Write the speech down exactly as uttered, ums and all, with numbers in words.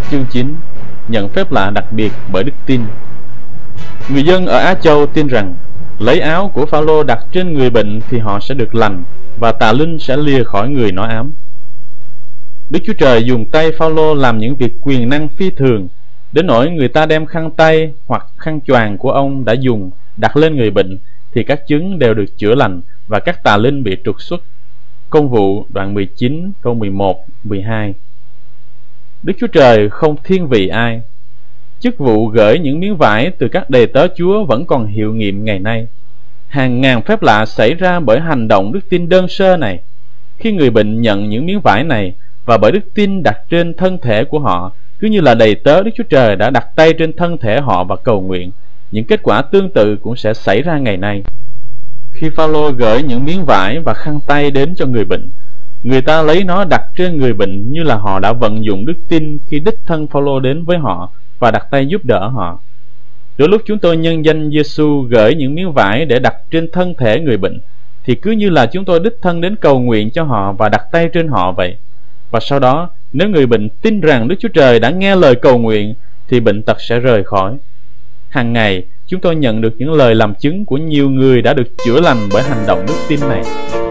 Chương chín. Nhận phép lạ đặc biệt bởi đức tin. Người dân ở Á Châu tin rằng lấy áo của Phao-lô đặt trên người bệnh thì họ sẽ được lành, và tà linh sẽ lìa khỏi người nói ám. Đức Chúa Trời dùng tay Phao-lô làm những việc quyền năng phi thường, đến nỗi người ta đem khăn tay hoặc khăn choàng của ông đã dùng đặt lên người bệnh thì các chứng đều được chữa lành và các tà linh bị trục xuất. Công vụ đoạn mười chín câu mười một, mười hai. Đức Chúa Trời không thiên vị ai. Chức vụ gửi những miếng vải từ các đầy tớ Chúa vẫn còn hiệu nghiệm ngày nay. Hàng ngàn phép lạ xảy ra bởi hành động đức tin đơn sơ này. Khi người bệnh nhận những miếng vải này và bởi đức tin đặt trên thân thể của họ, cứ như là đầy tớ Đức Chúa Trời đã đặt tay trên thân thể họ và cầu nguyện, những kết quả tương tự cũng sẽ xảy ra ngày nay. Khi Phao-lô gửi những miếng vải và khăn tay đến cho người bệnh, người ta lấy nó đặt trên người bệnh như là họ đã vận dụng đức tin khi đích thân Phao-lô đến với họ và đặt tay giúp đỡ họ. Đôi lúc chúng tôi nhân danh Giê-xu gửi những miếng vải để đặt trên thân thể người bệnh, thì cứ như là chúng tôi đích thân đến cầu nguyện cho họ và đặt tay trên họ vậy. Và sau đó, nếu người bệnh tin rằng Đức Chúa Trời đã nghe lời cầu nguyện, thì bệnh tật sẽ rời khỏi. Hàng ngày, chúng tôi nhận được những lời làm chứng của nhiều người đã được chữa lành bởi hành động đức tin này.